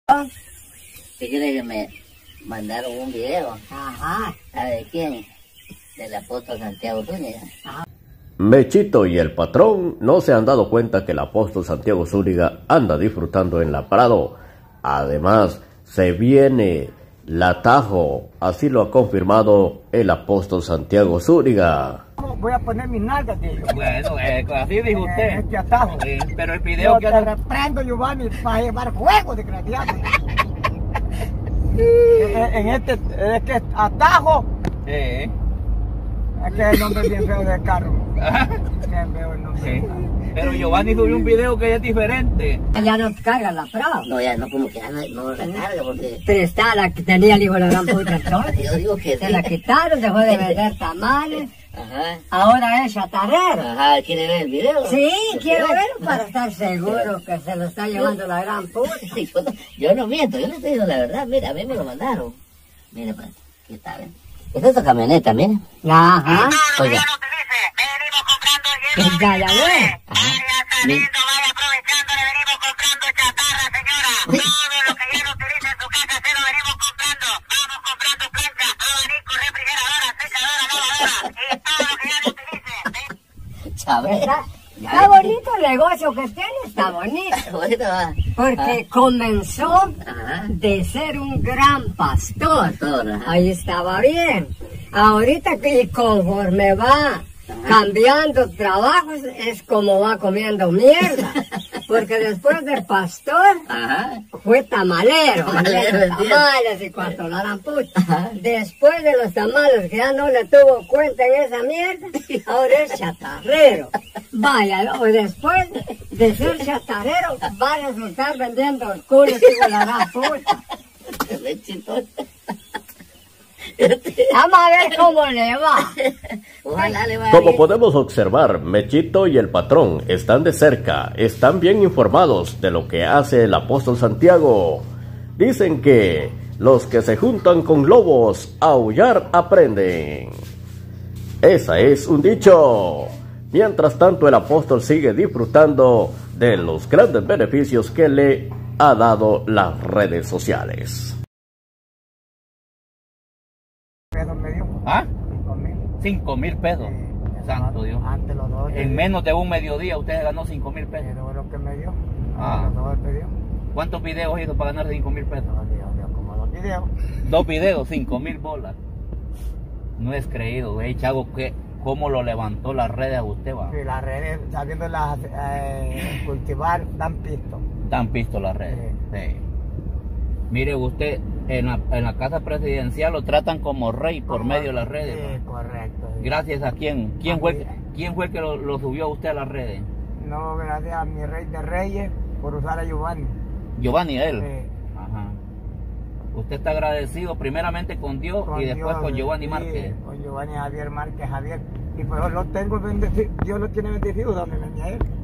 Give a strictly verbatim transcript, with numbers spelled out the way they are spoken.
¿Qué quiere que me mandaron un video? Ajá. ¿Sabe quién? Del apóstol Santiago Zúñiga. Ajá. Mechito y el patrón no se han dado cuenta que el apóstol Santiago Zúñiga anda disfrutando en la Prado. Además, se viene la Tajo, así lo ha confirmado el apóstol Santiago Zúñiga. Voy a poner mis nalgas, tío. Bueno, eh, así dijo usted. Eh, este atajo. Eh, pero el video Yo que... te reprendo, Giovanni, para llevar juego, desgraciado. en, en este, es que atajo. Eh. Es que el nombre es bien feo del carro. Bien feo el nombre. Sí. Pero Giovanni subió un video que es diferente. Ya no carga la Prado. No, ya no, como que ya no, no la carga porque... Pero está la que tenía el hijo de la gran puta entonces. Yo digo que Se sí. la quitaron, dejó de vender tamales. Ajá. Ahora es chatarrero. Ajá, ¿quiere ver el video? Sí, ¿Lo quiero quiere? verlo para estar seguro que se lo está llevando la gran puta. Sí, yo, no, yo no miento, yo le estoy diciendo la verdad. Mira, a mí me lo mandaron. Mire, pues, ¿qué está bien? Esta es tu camioneta, mire. Ajá. Oiga. Venimos comprando Es ya, ya, güey. Ajá. está lindo, vaya aprovechando, le venimos comprando chatarra, señora. Todo lo que ya no utiliza en su casa se lo venimos comprando. Vamos comprando plancha, abanico, refrigeradora, secadora, lavadora y todo lo que ya no utilice. ¿Sabes? Está, está bonito el negocio que tiene, está bonito. Bonito, va. Porque comenzó Ajá. de ser un gran pastor. Pastor, ajá. Ahí estaba bien. Ahorita que conforme va cambiando trabajos es como va comiendo mierda. Porque después del pastor Ajá. fue tamalero. Tamalero, vendiendo entiendo. tamales y cuanto la gran puta. Ajá. Después de los tamales que ya no le tuvo cuenta en esa mierda, ahora es chatarrero. Vaya, o después de ser chatarrero va a resultar vendiendo el culo de la gran puta. Mechito. Vamos a ver cómo le va. Ojalá le vaya Como bien. podemos observar, Mechito y el patrón están de cerca, están bien informados de lo que hace el apóstol Santiago. Dicen que los que se juntan con lobos, a aullar aprenden. Esa es un dicho. Mientras tanto, el apóstol sigue disfrutando de los grandes beneficios que le ha dado las redes sociales. Pesos me dio. ¿Ah? Cinco mil. Cinco mil pesos. Sí, Santo Dios. Antes los dos. En menos de un mediodía usted ganó cinco mil pesos. Pero lo que me dio. Ah. Los dos me dio. ¿Cuántos videos hizo para ganar cinco mil pesos? Dos videos, dio como dos videos. Dos videos, cinco mil bolas. No es creído, güey, chavo, que cómo lo levantó las redes a usted, va. Sí, las redes, sabiéndolas eh, cultivar, dan pisto. Dan pisto las redes. Sí. Sí. Mire usted, en la, en la casa presidencial lo tratan como rey por Como- medio de las redes. Sí, va. correcto. Sí. Gracias a quién. ¿Quién A fue, mí. el- quién fue el que lo, lo subió a usted a las redes? No, gracias a mi rey de reyes por usar a Giovanni. Giovanni, él. Sí. Ajá. Usted está agradecido primeramente con Dios Con y después Dios, con Giovanni sí, Márquez. Con Giovanni Javier Márquez Javier. Y pues lo tengo bendecido, Dios lo tiene bendecido, dame a él.